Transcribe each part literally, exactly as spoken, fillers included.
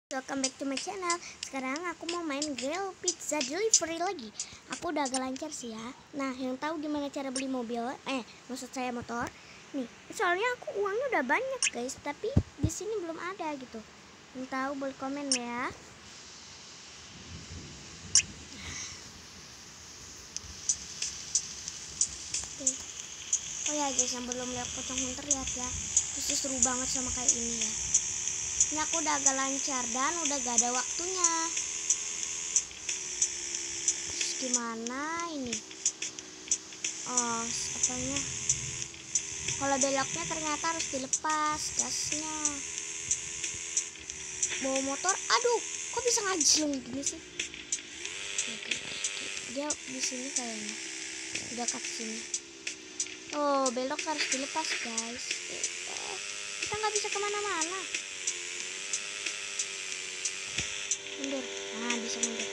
Welcome back to my channel. Sekarang aku mau main Grill Pizza Delivery lagi. Aku udah agak lancar sih ya. Nah, yang tahu gimana cara beli mobil, eh maksud saya motor. Nih, soalnya aku uangnya udah banyak guys, tapi di sini belum ada gitu. Yang tahu boleh komen ya. Oke. Oh ya guys, yang belum lihat pocong hunter lihat ya. Pasti seru banget sama kayak ini ya. Ini aku udah agak lancar dan udah gak ada waktunya. Terus gimana ini? Oh, apanya? Kalau beloknya ternyata harus dilepas gasnya. Bawa motor, aduh, kok bisa ngajlung gini sih? Dia di sini kayaknya, di dekat sini. Oh, belok harus dilepas guys. Kita nggak bisa kemana-mana. Mundur, nah bisa mundur.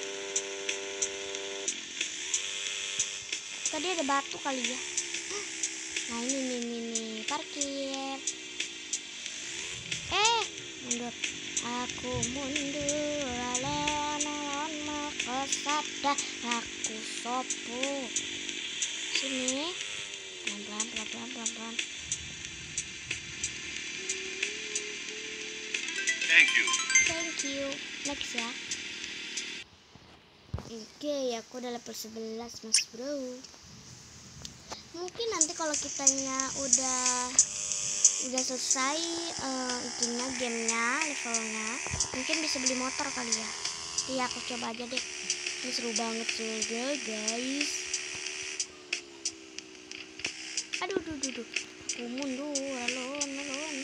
Tadi ada batu kali ya. Nah ini nih nih nih parkir. Eh mundur. Aku mundur alon-alon makasada aku sopo. Sini pelan-pelan pelan-pelan pelan-pelan. Thank you. Thank you. Next ya. Oke, aku udah level sebelas mas bro. Mungkin nanti kalau kitanya udah udah selesai uh, itunya gamenya, levelnya, mungkin bisa beli motor kali ya. Iya, aku coba aja deh. Ini seru banget juga guys. Aduh, duh, duh, duh. Aku mundur, alon, alon.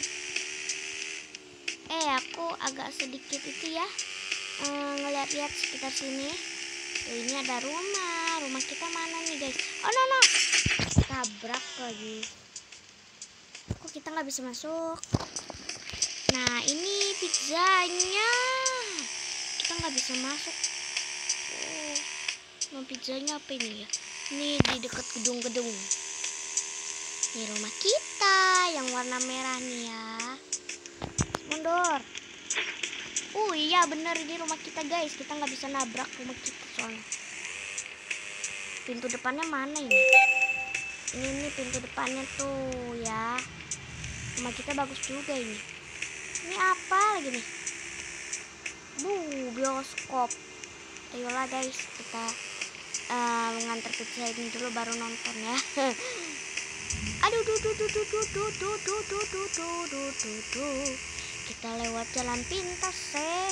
Eh, aku agak sedikit itu ya, uh, ngeliat-liat sekitar sini. Tuh, ini ada rumah. Rumah kita mana nih guys? Oh no no, tabrak lagi. Kok kita nggak bisa masuk? Nah ini pizzanya, kita nggak bisa masuk. Oh, mau pizzanya apa ini ya? Ini di dekat gedung-gedung. Ini rumah kita yang warna merah nih ya. Mundur. Oh iya bener, ini rumah kita guys. Kita nggak bisa nabrak rumah kita soalnya. Pintu depannya mana ini? Ini nih pintu depannya tuh ya. Rumah kita bagus juga ini. Ini apa lagi nih? Bu, bioskop. Ayolah guys, kita uh, mengantar pizza ini dulu baru nonton ya. Aduh, duh, duh, duh, duh, duh, duh, duh, duh, duh, duh, duh, duh, duh, duh. Kita lewat jalan pintas seh.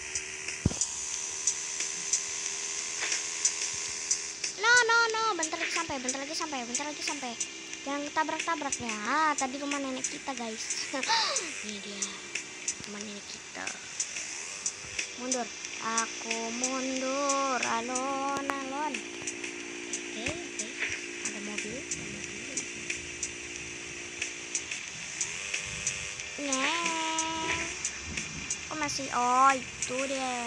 No, no, no, bentar lagi sampai, bentar lagi sampai, bentar lagi sampai. Jangan tabrak-tabrak ya. Ah, tadi rumah nenek kita guys. Ini dia rumah nenek kita. Mundur. Aku mundur, alon, alon. Oke, oke. Ada mobil, ada mobil. Neng. Kok masih? Oh, itu dia.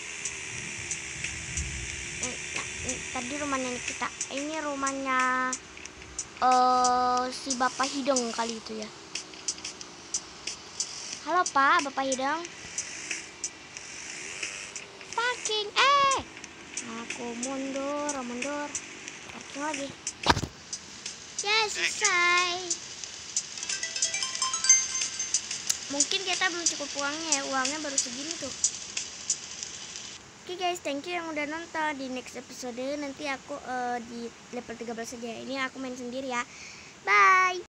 Eh, nah, tadi rumah nenek kita. Ini rumahnya uh, si Bapak Hidung kali itu ya. Halo Pak, Bapak Hidung. Parking, eh. Aku mundur, mundur. Parking lagi. Ya selesai. Mungkin kita belum cukup uangnya ya. Uangnya baru segini tuh. Oke okay guys, thank you yang udah nonton. Di next episode nanti aku uh, di level tiga belas aja. Ini aku main sendiri ya. Bye.